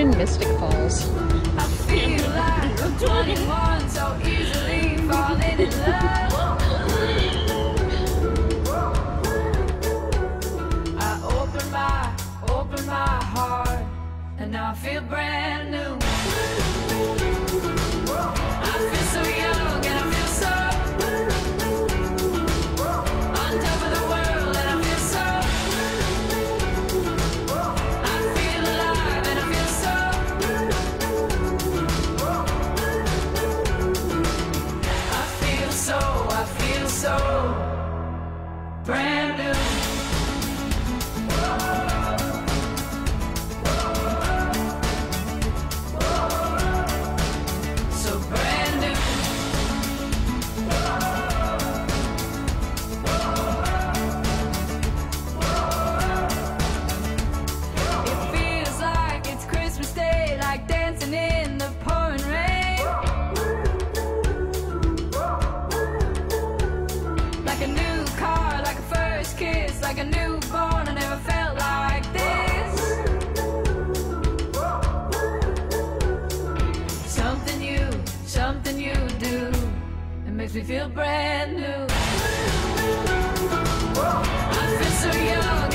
in Mystic Falls. I feel like I'm 21, so easily falling in love. I open my heart, and now I feel brand new. I feel so young, and I feel so on top of the world, and I feel so. I feel alive, and I feel so. I feel so brand new. So brand new. It feels like it's Christmas Day, like dancing in the pouring rain. Like a new car, like a first kiss, like a newborn. I never felt like this. Something you do, it makes me feel brand new. I feel so young.